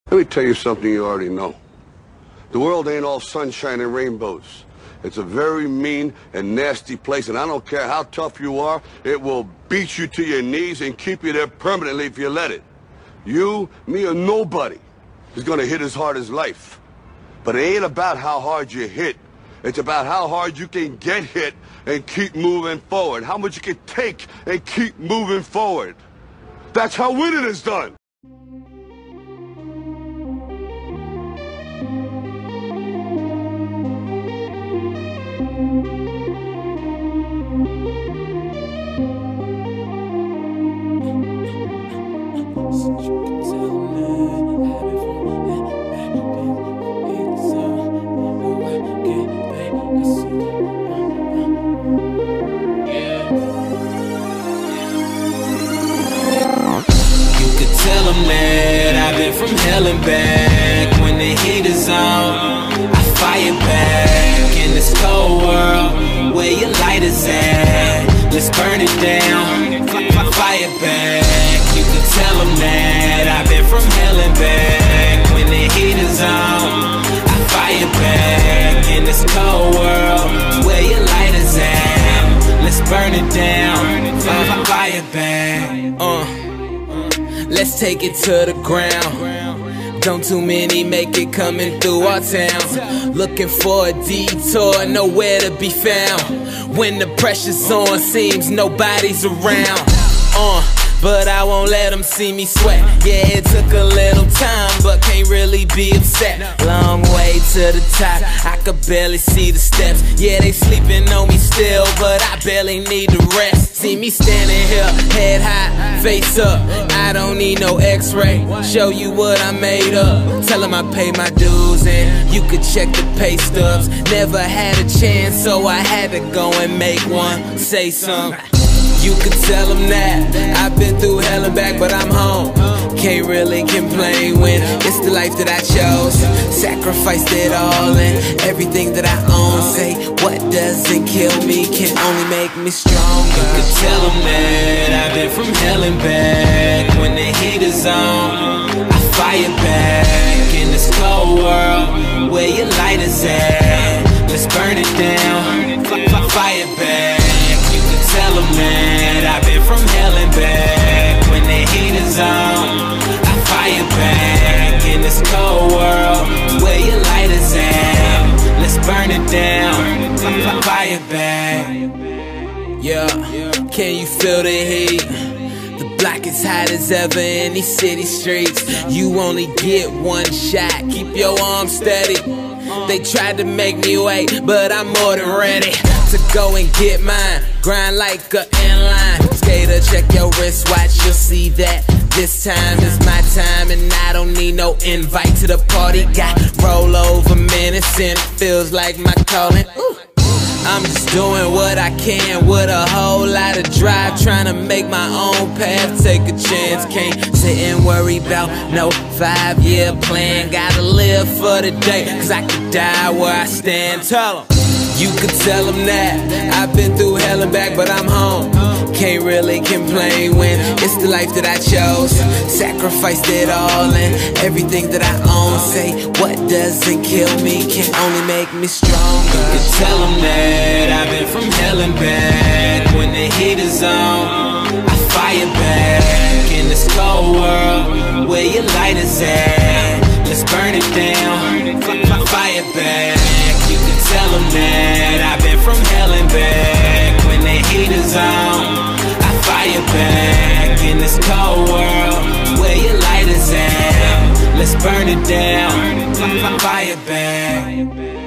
Let me tell you something you already know. The world ain't all sunshine and rainbows. It's a very mean and nasty place, and I don't care how tough you are, it will beat you to your knees and keep you there permanently if you let it. You, me, or nobody is gonna hit as hard as life. But it ain't about how hard you hit. It's about how hard you can get hit and keep moving forward. How much you can take and keep moving forward. That's how winning is done. Tell them that I've been from hell and back. When the heat is on, I fire back. In this cold world, where your light is at, let's burn it down, fire back. You can tell them that I've been from hell and back. When the heat is on, I fire back. In this cold world, where your light is at, let's burn it down, fire back. Let's take it to the ground. Don't too many make it coming through our town. Looking for a detour, nowhere to be found. When the pressure's on, seems nobody's around. But I won't let them see me sweat. Yeah, it took a little time, but can't really be upset. Long way to the top, I could barely see the steps. Yeah, they sleeping on me still, but I barely need to rest. See me standing here, head high, face up. I don't need no x-ray, show you what I made up. Tell them I pay my dues and you could check the pay stubs. Never had a chance, so I had to go and make one. Say something. You could tell them that I've been through hell and back, but I'm home. Can't really complain when it's the life that I chose. Sacrificed it all and everything that I own. Say what doesn't kill me can only make me stronger. You could tell them that I've been from hell and back. When the heat is on, I fire back. In this cold world, where your light is at, let's burn it down, fire back. Tell them that I've been from hell and back. When the heat is on, I fire back. In this cold world, where your light is at, let's burn it down, fire back. Yeah, can you feel the heat? The block is hot as ever in these city streets. You only get one shot, keep your arms steady. They tried to make me wait, but I'm more than ready to go and get mine. Grind like a inline skater, check your wristwatch, you'll see that this time is my time. And I don't need no invite to the party. Got rollover minutes and it feels like my calling. Ooh. I'm just doing what I can with a whole lot of drive, trying to make my own path, take a chance. Can't sit and worry about no 5-year plan. Gotta live for the day, cause I could die where I stand. Tell them. You could tell them that I've been through hell and back, but I'm home. Can't really complain when it's the life that I chose. Sacrificed it all and everything that I own. Say what doesn't kill me can only make me stronger. You could tell them that I've been from hell and back. When the heat is on, I fire back. In this cold world, where your light is at, let's burn it down, fire back. You could tell them that I've been from hell and back. When the heat is on, I fire back. In this cold world, where your light is at, let's burn it down, fire back.